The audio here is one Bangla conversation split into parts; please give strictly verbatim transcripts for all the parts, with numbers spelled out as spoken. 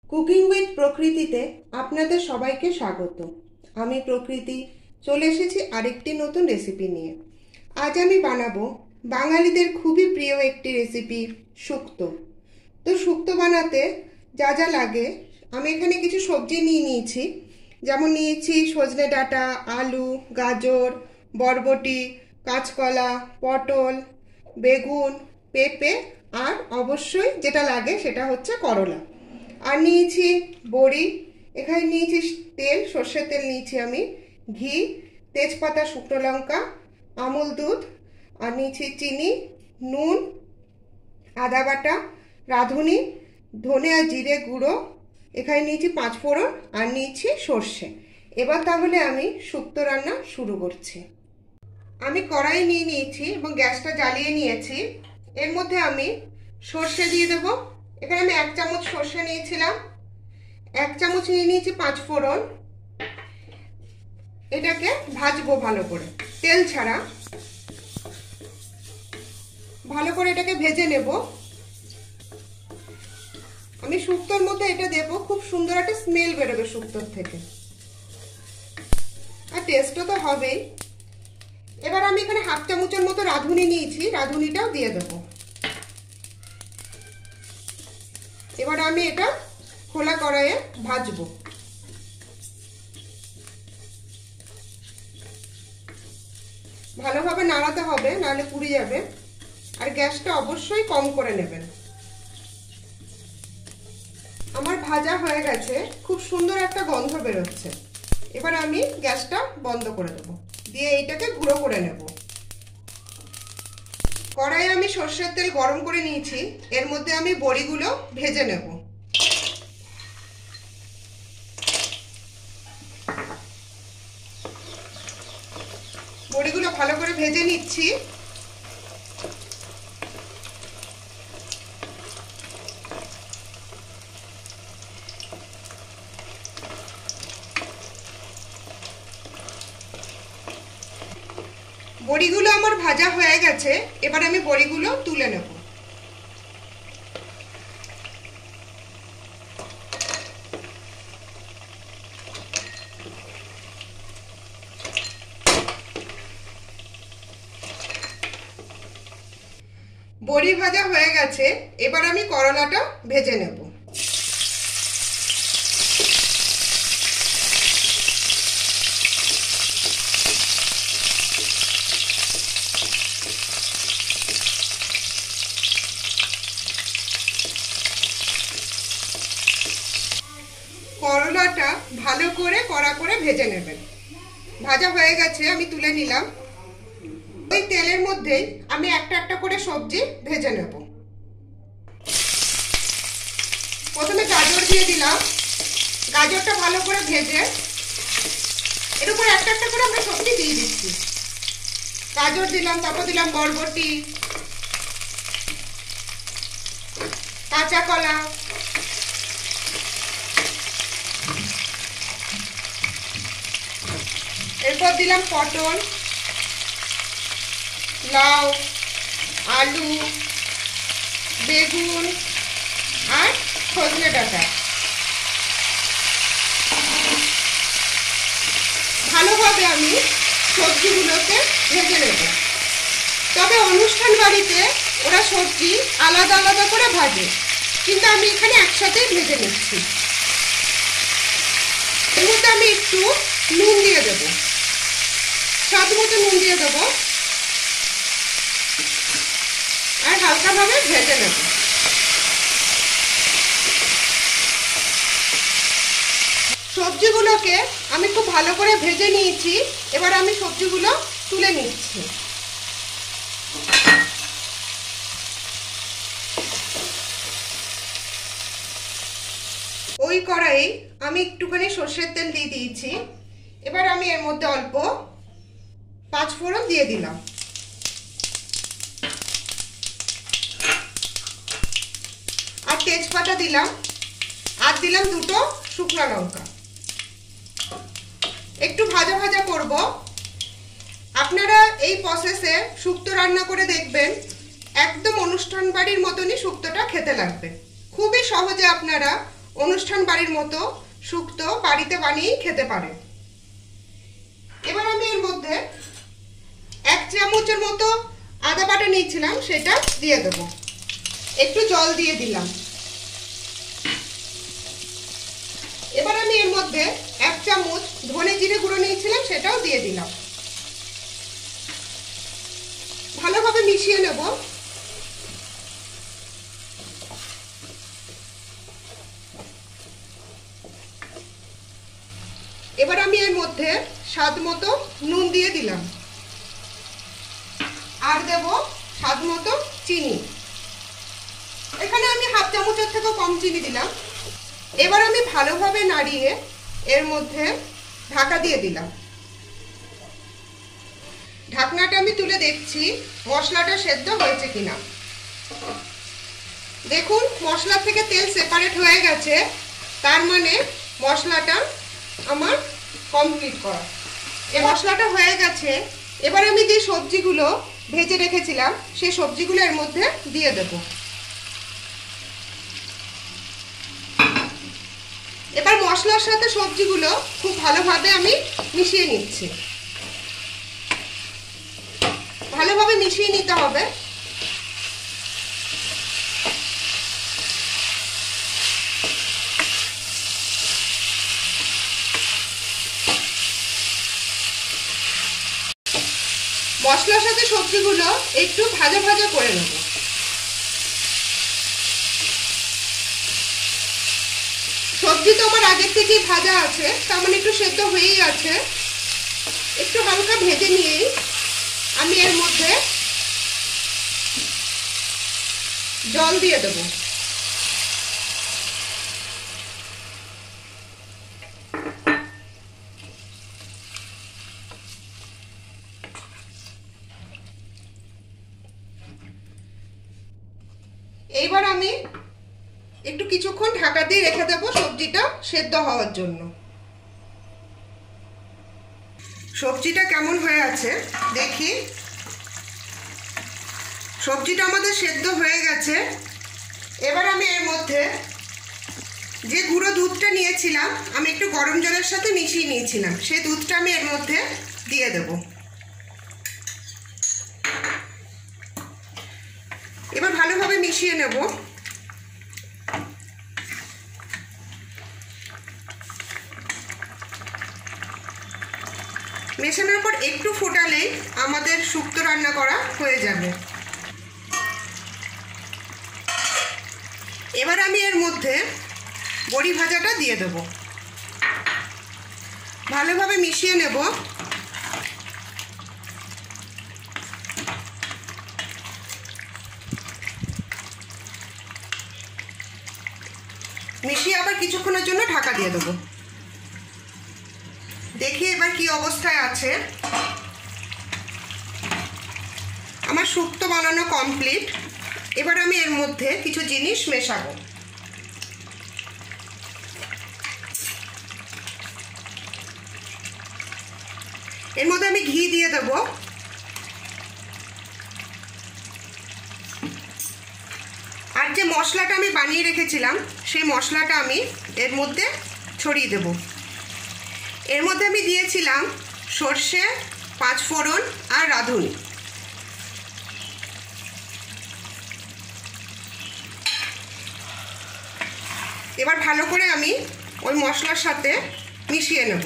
কুকিং উইথ প্রকৃতিতে আপনাদের সবাইকে স্বাগত। আমি প্রকৃতি চলে এসেছি আরেকটি নতুন রেসিপি নিয়ে। আজ আমি বানাবো বাঙালিদের খুবই প্রিয় একটি রেসিপি, শুক্তো। তো শুক্তো বানাতে যা যা লাগে, আমি এখানে কিছু সবজি নিয়ে নিয়েছি। যেমন নিয়েছি সজনে ডাঁটা, আলু, গাজর, বরবটি, কাঁচকলা, পটল, বেগুন, পেঁপে, আর অবশ্যই যেটা লাগে সেটা হচ্ছে করলা। আর নিয়েছি বড়ি, এখানে নিয়েছি তেল, সর্ষের তেল নিয়েছি আমি, ঘি, তেজপাতা, শুকনো লঙ্কা, আমুল দুধ, আর নিয়েছি চিনি, নুন, আদা বাটা, রাঁধুনি, ধনে আর জিরে গুঁড়ো, এখানে নিয়েছি পাঁচ ফোড়ন, আর নিয়েছি সর্ষে। এবার তাহলে আমি শুক্তো রান্না শুরু করছি। আমি কড়াই নিয়ে নিয়েছি এবং গ্যাসটা জ্বালিয়ে নিয়েছি। এর মধ্যে আমি সর্ষে দিয়ে দেব। এখানে আমি এক চামচ সর্ষে নিয়েছিলাম, এক চামচ নিয়ে নিয়েছি পাঁচ ফোড়ন। এটাকে ভাজবো ভালো করে, তেল ছাড়া ভালো করে এটাকে ভেজে নেব। আমি শুক্তোর মধ্যে এটা দেব, খুব সুন্দর একটা স্মেল বেরোবে শুক্তোর থেকে, আর টেস্টও তো হবেই। এবার আমি এখানে হাফ চামচের মতো রাঁধুনি নিয়েছি, রাঁধুনিটাও দিয়ে দেবো। এবার আমি এটা খোলা কড়াইয়ে ভাজবো। ভালোভাবে নাড়াতে হবে, নাহলে পুড়ে যাবে। আর গ্যাসটা অবশ্যই কম করে নেবেন। আমার ভাজা হয়ে গেছে, খুব সুন্দর একটা গন্ধ বেরোচ্ছে। এবার আমি গ্যাসটা বন্ধ করে দেবো, দিয়ে এইটাকে গুঁড়ো করে নেব। কড়াইয়ে আমি সর্ষের তেল গরম করে নিয়েছি, এর মধ্যে আমি বড়িগুলো ভেজে নেব। বড়িগুলো ভালো করে ভেজে নিচ্ছি। বড়িগুলো আমার ভাজা হয়ে গেছে, এবার আমি বড়িগুলো তুলে নেব। বড়ি ভাজা হয়ে গেছে, এবার আমি করলাটা ভেজে নেব। করলাটা ভালো করে কড়া করে ভেজে নেবেন। ভাজা হয়ে গেছে, আমি তুলে নিলাম। ওই তেলের মধ্যেই আমি একটা একটা করে সবজি ভেজে নেব। প্রথমে গাজর দিয়ে দিলাম। গাজরটা ভালো করে ভেজে এর উপর একটা একটা করে আমরা সবজি দিয়ে দিচ্ছি। গাজর দিলাম, তারপর দিলাম বরবটি, কাঁচা কলা, এরপর দিলাম পটল, লাউ, আলু, বেগুন, আর সজনে ডাঁটা। ভালোভাবে আমি সবজিগুলোকে ভেজে নেব। তবে অনুষ্ঠান বাড়িতে ওরা সবজি আলাদা আলাদা করে ভাজে, কিন্তু আমি এখানে একসাথেই ভেজে নিচ্ছি। এর মধ্যে আমি একটু নুন দিয়ে দেবো, স্বাদ মতো নুন দিয়ে দেবো, আর হালকাভাবে ভেজে নেব। সবজিগুলোকে আমি খুব ভালো করে ভেজে নিয়েছি। এবার আমি সবজিগুলো তুলে নিচ্ছি। ওই কড়াই আমি একটুখানি সর্ষের তেল দিয়ে দিয়েছি। এবার আমি এর মধ্যে অল্প পাঁচ ফোড়ন দিয়ে দিলাম, আর তেজপাতা দিলাম, আর দিলাম দুটো শুকনো লঙ্কা। একটু ভাজা ভাজা করব। আপনারা এই প্রসেসে শুক্তো রান্না করে দেখবেন, একদম অনুষ্ঠান বাড়ির মতনই শুক্তোটা খেতে লাগবে। খুবই সহজে আপনারা অনুষ্ঠান বাড়ির মতো শুক্তো বাড়িতে বানিয়েই খেতে পারেন। এবার আমি এর মধ্যে এক চামচের মতো আদা বাটা নিয়েছিলাম, সেটা দিয়ে দেব। একটু জল দিয়ে দিলাম। এবার আমি এর মধ্যে এক চামচ ধনে জিরে গুঁড়ো নিয়েছিলাম, সেটাও দিয়ে দিলাম। ভালোভাবে মিশিয়ে নেব। এবার আমি এর মধ্যে স্বাদ মতো নুন দিয়ে দিলাম, আর দেব স্বাদ মতো চিনি। এখানে আমি হাফ চামচের থেকেও কম চিনি দিলাম। এবার আমি ভালোভাবে নাড়িয়ে এর মধ্যে ঢাকা দিয়ে দিলাম। ঢাকনাটা আমি তুলে দেখছি মশলাটা সেদ্ধ হয়েছে কিনা। দেখুন মশলা থেকে তেল সেপারেট হয়ে গেছে, তার মানে মশলাটা আমার কমপ্লিট করা। এই মশলাটা হয়ে গেছে। এবার আমি যে সবজিগুলো ভেজে রেখেছিলাম সেই সবজিগুলো এর মধ্যে দিয়ে দেব। এবার মশলার সাথে সবজিগুলো খুব ভালোভাবে আমি মিশিয়ে নিচ্ছি। ভালোভাবে মিশিয়ে নিতে হবে। মশলার সাথে সবজিগুলো একটু ভাজা ভাজা করে নেব। সবজি তো আমার আগের থেকেই ভাজা আছে, তার মানে একটু সেদ্ধ হয়েই আছে। একটু হালকা ভেজে নিয়েই আমি এর মধ্যে জল দিয়ে দেব। এইবার আমি একটু কিছুক্ষণ ঢাকা দিয়ে রেখে দেবো সবজিটা সেদ্ধ হওয়ার জন্য। সবজিটা কেমন হয়ে আছে দেখি। সবজিটা আমাদের সেদ্ধ হয়ে গেছে। এবার আমি এর মধ্যে যে গুঁড়ো দুধটা নিয়েছিলাম, আমি একটু গরম জলের সাথে মিশিয়ে নিয়েছিলাম, সেই দুধটা আমি এর মধ্যে দিয়ে দেব। এবার ভালোভাবে মিশিয়ে নেব। মেশানোর পর একটু ফোটালেই আমাদের শুক্তো রান্না করা হয়ে যাবে। এবার আমি এর মধ্যে বড়ি ভাজাটা দিয়ে দেব। ভালোভাবে মিশিয়ে নেব। মিশিয়ে আবার কিছুক্ষণের জন্য ঢাকা দিয়ে দেবো। দেখি এবার কি অবস্থায় আছে। আমার শুক্তো বানানো কমপ্লিট। এবার আমি এর মধ্যে কিছু জিনিস মেশাবো। এর মধ্যে আমি ঘি দিয়ে দেব। আর যে মশলাটা আমি বানিয়ে রেখেছিলাম সেই মশলাটা আমি এর মধ্যে ছড়িয়ে দেব। এর মধ্যে আমি দিয়েছিলাম সর্ষে, পাঁচফোড়ন আর রাঁধুনি। এবার ভালো করে আমি ওই মশলার সাথে মিশিয়ে নেব।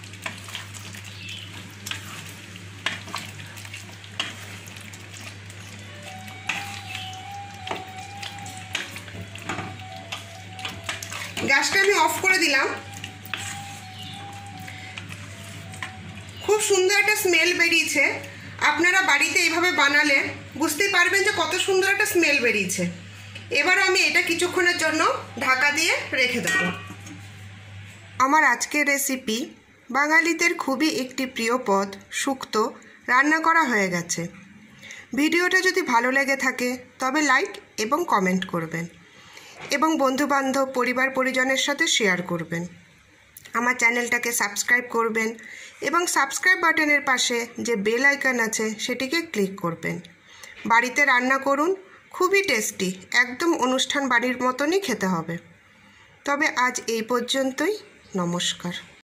গ্যাসটা আমি অফ করে দিলাম। খুব সুন্দর একটা স্মেল বেরিয়েছে। আপনারা বাড়িতে এইভাবে বানালে বুঝতেই পারবেন যে কত সুন্দর একটা স্মেল বেরিয়েছে। এবার আমি এটা কিছুক্ষণের জন্য ঢাকা দিয়ে রেখে দেব। আমার আজকের রেসিপি বাঙালিদের খুবই একটি প্রিয় পদ শুক্তো রান্না করা হয়ে গেছে। ভিডিওটা যদি ভালো লেগে থাকে তবে লাইক এবং কমেন্ট করবেন এবং বন্ধুবান্ধব পরিবার পরিজনের সাথে শেয়ার করবেন। আমার চ্যানেলটাকে সাবস্ক্রাইব করবেন এবং সাবস্ক্রাইব বাটনের পাশে যে বেল আইকন আছে সেটিকে ক্লিক করবেন। বাড়িতে রান্না করুন, খুবই টেস্টি, একদম অনুষ্ঠান বাড়ির মতনই খেতে হবে। তবে আজ এই পর্যন্তই। নমস্কার।